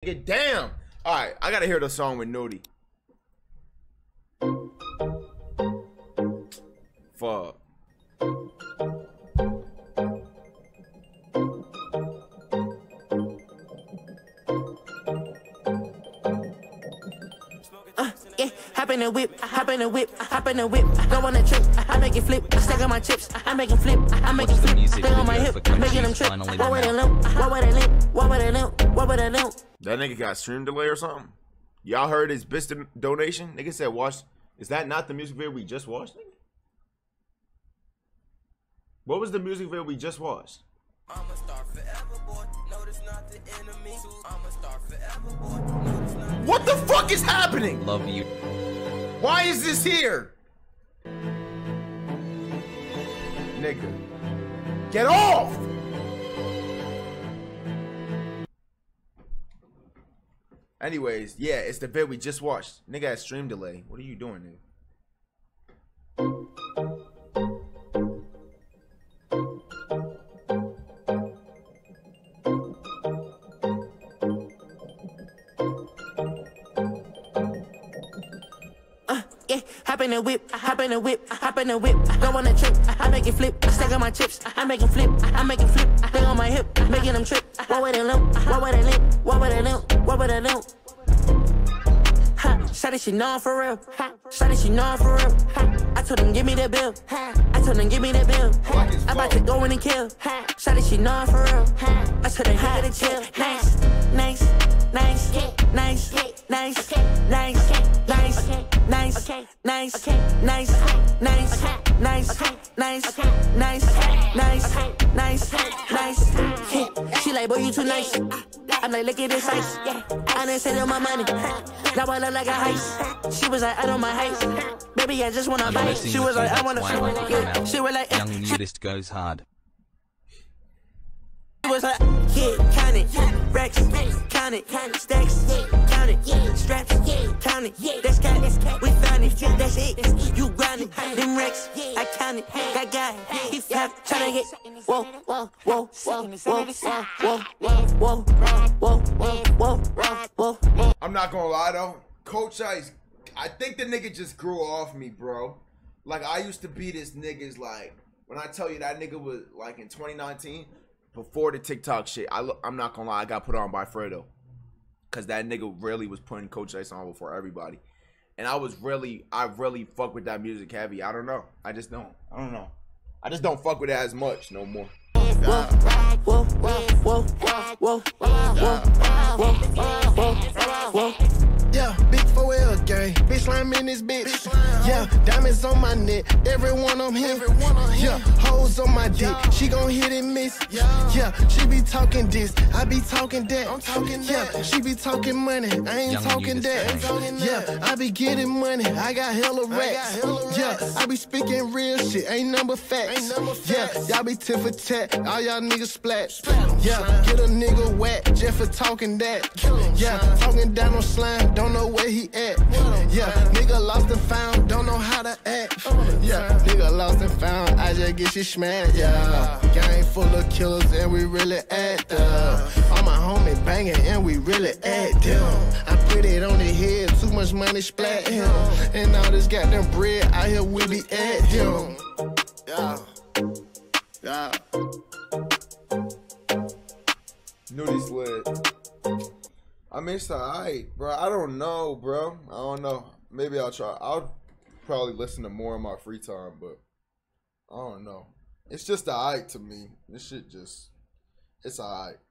nigga. Damn. All right, I gotta hear the song with Nudie. Fuck. Yeah, hop in the whip, hop in the whip, hop in the whip. Go on a trip, I make it flip. Stack on my chips, I make it flip, I make it flip. Stay on my hip, making them trip. What would it limp? What would it limp? What would it limp? What would it limp? That nigga got stream delay or something? Y'all heard his bitch donation? Nigga said watch. Is that not the music video we just watched, nigga? What was the music video we just watched? I'ma start forever, boy. Notice not the enemy. I'ma start forever, boy. Notice not. What the fuck is happening? Love you. Why is this here? Nigga. Get off! Anyways, yeah, it's the vid we just watched. Nigga had stream delay. What are you doing, nigga? Yeah, hop in the whip, hop in the whip, hop in the whip. Go on a trip, I make it flip. Stack on my chips, I make it flip, I make it flip. Stay on my hip, making them trip. What would it limp? What would it limp? What would it limp? What would it limp? Ha, shawty, she know for real. Ha, shawty, she know for real. Ha, I told them give me that bill. Ha, I told them give me that bill. Ha, I'm about to go in and kill. Ha, shawty, she know for real. Ha, I told them have to chill. Nice, nice, nice, nice, nice, nice, nice, nice, nice, nice, nice, nice, nice, nice, nice, nice. She like, boy, you too nice. I'm like, look at this ice. I didn't send her my money. Now I look like a heist. She was like, I know my heist. Baby, I just wanna bite. She was like, I wanna shoot. Yeah. She was like, Young nudist goes hard. she was like, yeah, count it, racks, count it, stacks, count it, straps, count it, that's count it, we found it, that's it, you grind it, them racks, I count it, got guy, he fat, tryna get, whoa, whoa, whoa, whoa, whoa, whoa, whoa, whoa, whoa, whoa, whoa. I'm not gonna lie though, Coach Ice, I think the nigga just grew off me, bro. Like, I used to be this nigga's, like, when I tell you that nigga was, like, in 2019, before the TikTok shit, I'm not gonna lie, I got put on by Fredo. Cause that nigga really was putting Coach Ice on before everybody. And I really fuck with that music heavy. I don't know. I just don't. I don't know. I just don't fuck with it as much no more. Whoa, whoa, whoa, whoa, whoa, whoa. Yeah, big 4L gang, bitch slime in this bitch. Yeah, diamonds on my neck, everyone I'm here. Yeah, hoes on my dick, she gon' hit and miss. Yeah, she be talking this, I be talking that. Yeah, she be talking money, I ain't talking that. Yeah, I be getting money, I got hella racks. Yeah, I be speaking real shit, ain't number facts. Yeah, y'all be tit for tat, all y'all niggas splat. Yeah, get a nigga whack just for talking that. Yeah, talking down on slime, don't know where he at. Yeah, nigga lost and found, don't know how to act. Yeah, nigga lost and found, I just get you smacked. Yeah, gang full of killers and we really act up. All my homies banging and we really act them. I put it on the head, too much money splat him. And all this goddamn bread out here we be at him. Yeah, yeah. Nudie slid. I mean, it's alright, bro. I don't know, bro. I don't know. Maybe I'll try. I'll probably listen to more in my free time, but I don't know. It's just alright to me. This shit just, it's alright.